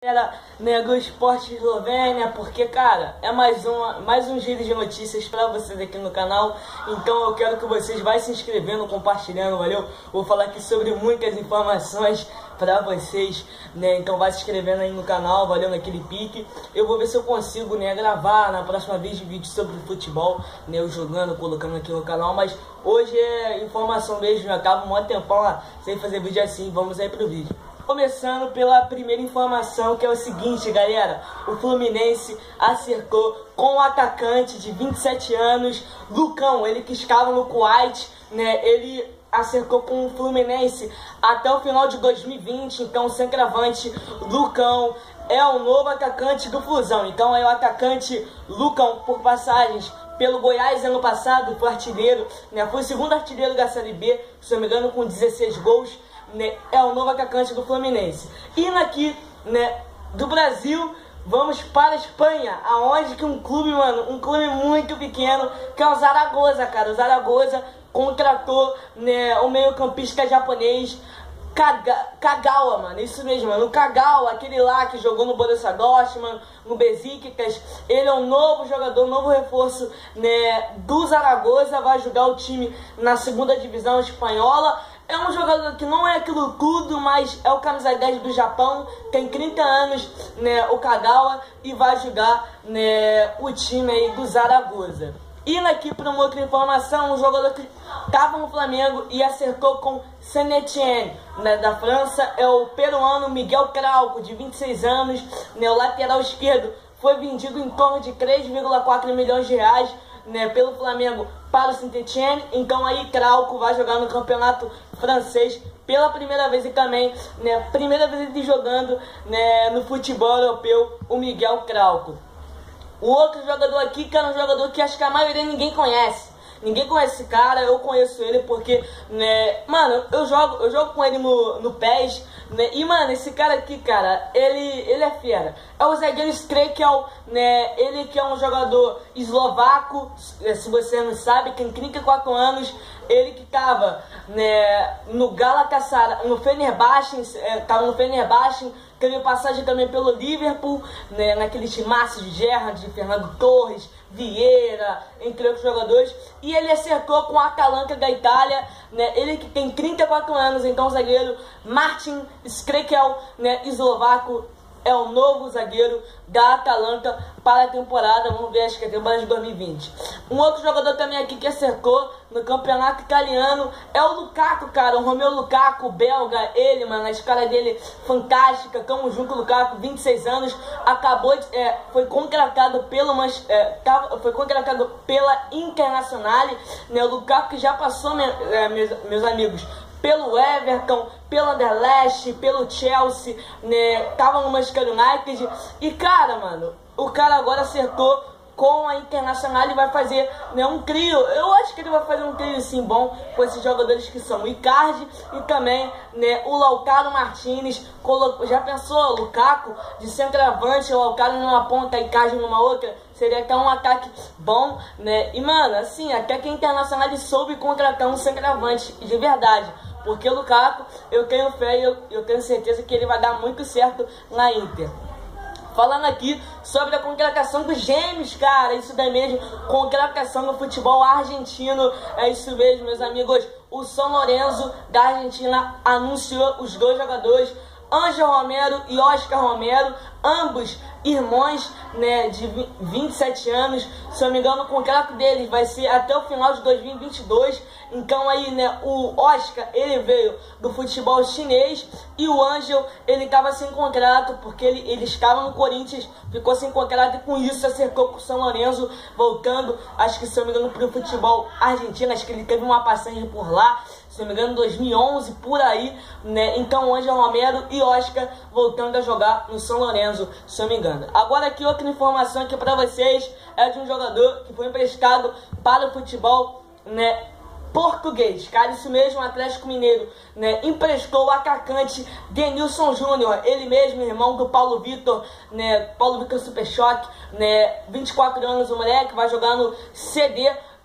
Galera, né, do Esporte Eslovênia, porque, cara, é mais um giro de notícias pra vocês aqui no canal. Então eu quero que vocês vão se inscrevendo, compartilhando, valeu? Vou falar aqui sobre muitas informações pra vocês, né? Então vai se inscrevendo aí no canal, valeu, naquele pique. Eu vou ver se eu consigo, né, gravar na próxima vez de vídeo sobre futebol, né, eu jogando, colocando aqui no canal. Mas hoje é informação mesmo, eu acabo um maior tempão lá sem fazer vídeo assim. Vamos aí pro vídeo. Começando pela primeira informação, que é o seguinte, galera. O Fluminense acertou com o atacante de 27 anos, Lucão, ele que estava no Kuwait, né? Ele acertou com o Fluminense até o final de 2020, então o centroavante Lucão é o novo atacante do Flusão. Então é o atacante Lucão, por passagens pelo Goiás ano passado, foi artilheiro, né? Foi o segundo artilheiro da Série B, se não me engano, com 16 gols. Né, é o novo atacante do Fluminense. Indo aqui, né, do Brasil, vamos para a Espanha, aonde que um clube, mano, um clube muito pequeno, que é o Zaragoza, cara. O Zaragoza contratou, né, o meio-campista japonês Kagawa, mano, isso mesmo, mano. O Kagawa, aquele lá que jogou no Borussia Dortmund, no Besiktas, ele é um novo jogador, um novo reforço, né, do Zaragoza, vai jogar o time na segunda divisão espanhola. É um jogador que não é aquilo tudo, mas é o camisa 10 do Japão, tem 30 anos, né, o Kagawa, e vai jogar, né, o time aí do Zaragoza. Indo aqui para uma outra informação, um jogador que estava no Flamengo e acertou com Saint-Étienne, né, da França, é o peruano Miguel Crauco, de 26 anos, né, o lateral esquerdo, foi vendido em torno de 3,4 milhões de reais, né, pelo Flamengo para o Saint-Étienne. Então aí Crauco vai jogar no campeonato francês pela primeira vez, e também, né, primeira vez ele jogando, né, no futebol europeu, o Miguel Crauco. O outro jogador aqui, que é um jogador que acho que a maioria ninguém conhece. Ninguém conhece esse cara, eu conheço ele porque, né, mano, eu jogo com ele no PES, né, e, mano, esse cara aqui, cara, ele é fera. É o zagueiro Skriniar, né, ele que é um jogador eslovaco, se você não sabe, tem 34 anos, ele que tava, né, no Galatasaray, no Fenerbahçe, tava no Fenerbahçe, teve passagem também pelo Liverpool, né, naquele timaço de Gerrard, de Fernando Torres, Vieira, entre outros jogadores, e ele acertou com a Atalanta da Itália, né, ele que tem 34 anos, então o zagueiro Martin Skriniar, né, eslovaco, é o novo zagueiro da Atalanta para a temporada, vamos ver, acho que é a temporada de 2020. Um outro jogador também aqui que acertou no campeonato italiano é o Lukaku, cara, o Romelu Lukaku, belga, ele, mano, a escala dele fantástica, tamo junto, Lukaku, 26 anos, acabou de, foi contratado pela Internazionale, né, o Lukaku que já passou, meus amigos, pelo Everton, pelo Anderlecht, pelo Chelsea, né, tava no Manchester United, e cara, mano, o cara agora acertou com a Internacional e vai fazer, né, um trio. Eu acho que ele vai fazer um trio assim bom com esses jogadores que são o Icardi e também, né, o Lautaro Martinez. Já pensou, Lukaku de centroavante, o Lautaro numa ponta, Icardi numa outra? Seria até um ataque bom, né? E, mano, assim, até que a Internacional soube contratar um centroavante de verdade. Porque o Lukaku, eu tenho fé e eu tenho certeza que ele vai dar muito certo na Inter. Falando aqui sobre a contratação dos gêmeos, cara, isso daí mesmo, contratação no futebol argentino, é isso mesmo, meus amigos. O São Lourenço da Argentina anunciou os dois jogadores, Ángel Romero e Oscar Romero, ambos irmãos, né, de 27 anos. Se eu não me engano, o contrato deles vai ser até o final de 2022. Então aí, né, o Oscar, ele veio do futebol chinês, e o Ángel, ele estava sem contrato, porque ele estava no Corinthians, ficou sem contrato, e com isso acertou com o São Lourenço, voltando, acho que, se eu não me engano, para o futebol argentino. Acho que ele teve uma passagem por lá, se não me engano, em 2011, por aí, né? Então o Ángel Romero e Oscar voltando a jogar no São Lourenço, se eu não me engano. Agora aqui outra informação aqui para vocês, é de um jogador que foi emprestado para o futebol, né, português, cara, isso mesmo, o Atlético Mineiro, né, emprestou o atacante Denilson Júnior, ele mesmo, irmão do Paulo Vitor, né, Paulo Vitor Super Choque, né, 24 anos o moleque, vai jogar no CD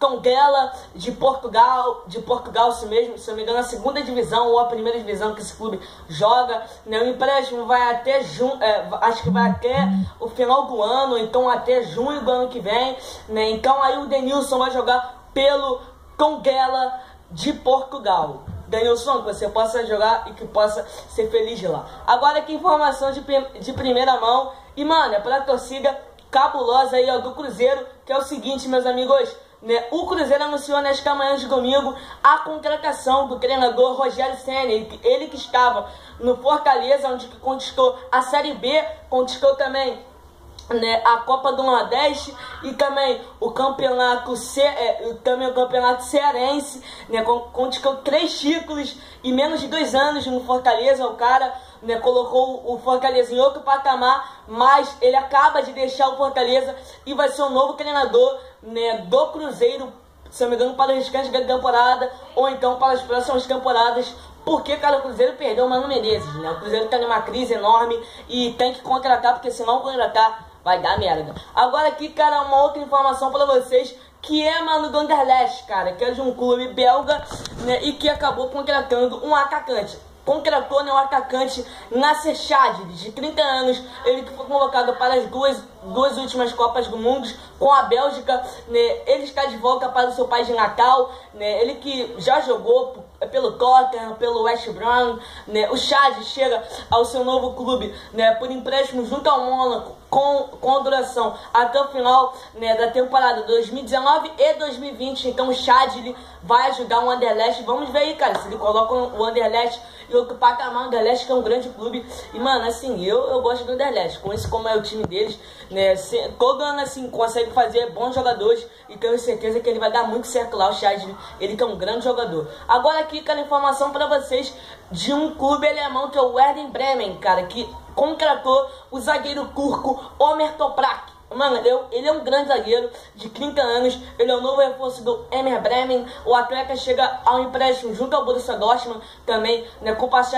Tondela de Portugal, isso mesmo, se eu não me engano, a segunda divisão ou a primeira divisão que esse clube joga, né? O empréstimo vai até acho que vai até o final do ano, então até junho do ano que vem, né? Então aí o Denilson vai jogar pelo Tondela de Portugal. Denilson, que você possa jogar e que possa ser feliz lá. Agora que informação de primeira mão, e mano, é pra torcida cabulosa aí, ó, do Cruzeiro, que é o seguinte, meus amigos, né? O Cruzeiro anunciou nesta manhã de domingo a contratação do treinador Rogério Ceni, ele que estava no Fortaleza, onde conquistou a Série B, conquistou também, né, a Copa do Nordeste e também o campeonato cearense, né, conquistou 3 títulos em menos de 2 anos no Fortaleza. O cara, né, colocou o Fortaleza em outro patamar, mas ele acaba de deixar o Fortaleza e vai ser o novo treinador, né, do Cruzeiro, se não me engano, para o restante da temporada ou então para as próximas temporadas. Porque, cara, o Cruzeiro perdeu o Mano Menezes, né? O Cruzeiro tá numa crise enorme e tem que contratar, porque se não contratar, vai dar merda. Agora aqui, cara, uma outra informação pra vocês, que é, mano, do Anderlecht, cara, que é de um clube belga, né, e que acabou contratando um atacante. Contratou, né, um atacante Nacer Chadli, de 30 anos, ele que foi convocado para as duas últimas Copas do Mundo com a Bélgica, né? Ele está de volta para o seu país de Natal, né? Ele que já jogou pelo Tottenham, pelo West Brom, né? O Chadli chega ao seu novo clube, né, por empréstimo junto ao Mônaco, com a duração até o final, né, da temporada 2019 e 2020. Então o Chadli vai ajudar o Anderlecht. Vamos ver aí, cara, se ele coloca o Anderlecht e outro patamar. O Anderlecht, que é um grande clube. E, mano, assim, eu gosto do Anderlecht. Com isso, como é o time deles, né, todo ano, assim, consegue fazer bons jogadores. E tenho certeza que ele vai dar muito certo lá, o Chadli. Ele que é um grande jogador. Agora aqui, cara, informação pra vocês de um clube alemão, que é o Werder Bremen, cara, que contratou o zagueiro turco Ömer Toprak. Mano, ele é um grande zagueiro de 30 anos, ele é o novo reforço do Werder Bremen. O atleta chega ao empréstimo junto ao Borussia Dortmund, também, né,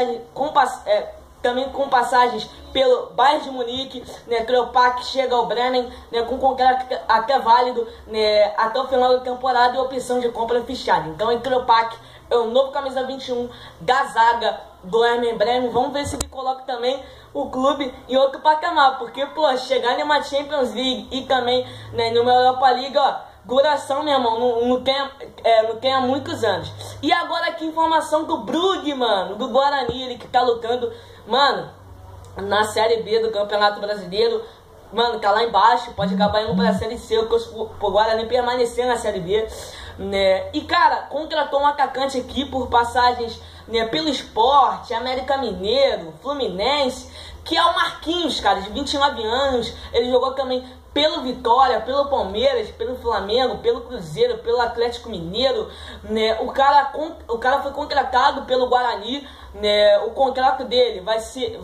com passagens pelo Bayern de Munique, né? Toprak chega ao Bremen, né, com contrato até válido, né, até o final da temporada e opção de compra fechada. Então, o Toprak é o novo camisa 21 da zaga do Werder Bremen. Vamos ver se ele coloca também o clube em outro patamar, porque, pô, chegar numa Champions League e também, né, numa Europa League, ó, duração, meu irmão, não tem há muitos anos. E agora aqui informação do Brugge, mano, do Guarani, ele que tá lutando, mano, na Série B do Campeonato Brasileiro. Mano, tá lá embaixo, pode acabar indo pra Série C, pro Guarani permanecer na Série B, né? E, cara, contratou um atacante aqui por passagens, né, pelo Sport, América Mineiro, Fluminense, que é o Marquinhos, cara, de 29 anos. Ele jogou também pelo Vitória, pelo Palmeiras, pelo Flamengo, pelo Cruzeiro, pelo Atlético Mineiro, né? O cara foi contratado pelo Guarani, né? O contrato dele vai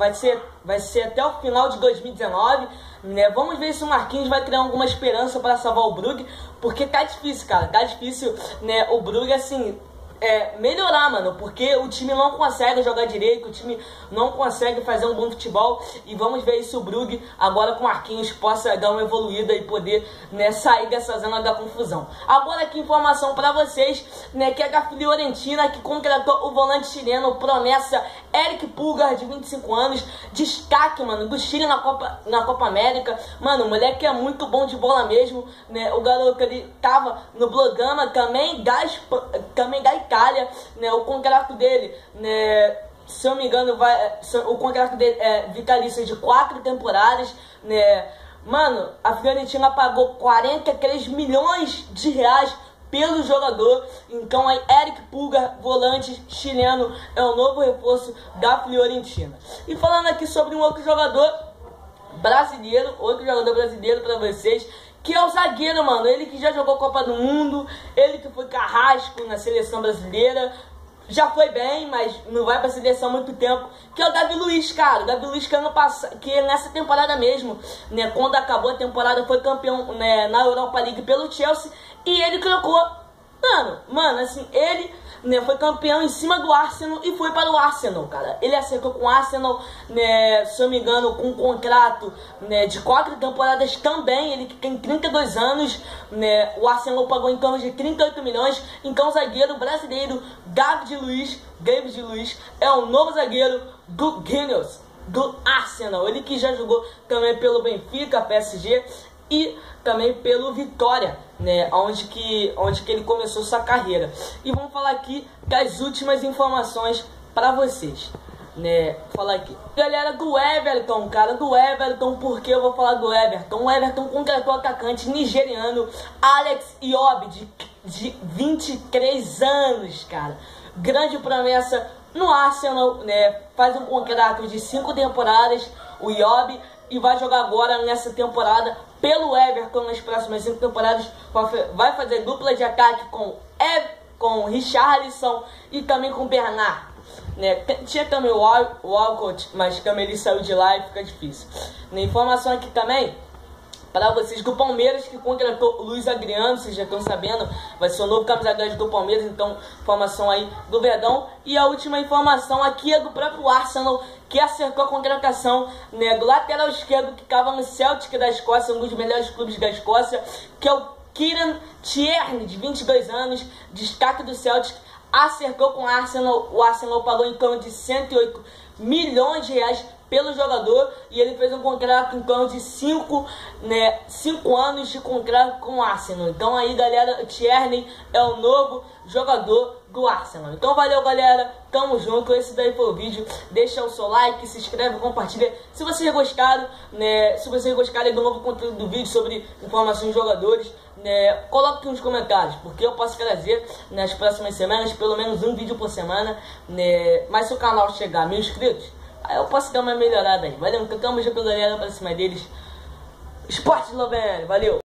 ser até o final de 2019, né? Vamos ver se o Marquinhos vai criar alguma esperança para salvar o Brugge, porque tá difícil, cara, tá difícil, né? O Brugge, assim, melhorar, mano, porque o time não consegue jogar direito, o time não consegue fazer um bom futebol. E vamos ver se o Brugge, agora com o Marquinhos, possa dar uma evoluída e poder, né, sair dessa zona da confusão. Agora aqui informação pra vocês, né, que é a Fiorentina, que contratou o volante chileno promessa Eric Pulgar, de 25 anos, destaque, mano, do Chile na Copa América. Mano, o moleque é muito bom de bola mesmo, né? O garoto, ele tava no Blogama, também da Itália, né? O contrato dele, né, se eu não me engano, o contrato dele é vitalício de 4 temporadas, né? Mano, a Fiorentina pagou 43 milhões de reais pelo jogador. Então aí, Eric Pulgar, volante chileno, é o novo reforço da Fiorentina. E falando aqui sobre um outro jogador brasileiro pra vocês, que é o zagueiro, mano. Ele que já jogou Copa do Mundo, ele que foi carrasco na seleção brasileira, já foi bem, mas não vai pra seleção há muito tempo, que é o Davi Luiz, cara. O Davi Luiz, que nessa temporada mesmo, né, quando acabou a temporada, foi campeão, né, na Europa League pelo Chelsea, e ele colocou, mano, assim, ele né, foi campeão em cima do Arsenal e foi para o Arsenal, cara. Ele acertou com o Arsenal, né, se eu não me engano, com um contrato, né, de 4 temporadas também. Ele que tem 32 anos, né, o Arsenal pagou em torno de 38 milhões. Então o zagueiro brasileiro David Luiz é o novo zagueiro do Gunners, do Arsenal. Ele que já jogou também pelo Benfica, PSG e também pelo Vitória, né, onde que ele começou sua carreira. E vamos falar aqui das últimas informações para vocês, né, falar aqui, galera, do Everton, cara, do Everton. Por que eu vou falar do Everton? O Everton contratou o atacante nigeriano Alex Iwobi, de 23 anos, cara. Grande promessa no Arsenal, né, faz um contrato de 5 temporadas, o Iwobi, e vai jogar agora nessa temporada pelo Everton. Nas próximas 5 temporadas vai fazer dupla de ataque com Richarlison e também com Bernard, né. Tinha também o Walcott, mas também ele saiu de lá e fica difícil. Na informação aqui também para vocês do Palmeiras, que contratou Luiz Adriano, vocês já estão sabendo, vai ser o novo camisa 10 do Palmeiras. Então, informação aí do Verdão. E a última informação aqui é do próprio Arsenal, que acertou a contratação, né, do lateral esquerdo que estava no Celtic da Escócia, um dos melhores clubes da Escócia, que é o Kieran Tierney, de 22 anos, destaque do Celtic. Acertou com o Arsenal. O Arsenal pagou em torno de 108 milhões de reais pelo jogador, e ele fez um contrato em torno de 5 anos de contrato com o Arsenal. Então aí, galera, o Tierney é o novo jogador do Arsenal. Então valeu, galera, tamo junto. Esse daí foi o vídeo. Deixa o seu like, se inscreve, compartilha se vocês gostaram, né? Se vocês gostarem do novo conteúdo do vídeo sobre informações de jogadores, né, coloque aqui nos comentários, porque eu posso trazer nas próximas semanas pelo menos um vídeo por semana, né? Mas se o canal chegar a 1000 inscritos, aí eu posso dar uma melhorada aí. Valeu, então tamo junto, galera, pra cima deles. Esporte Eslovênia, valeu!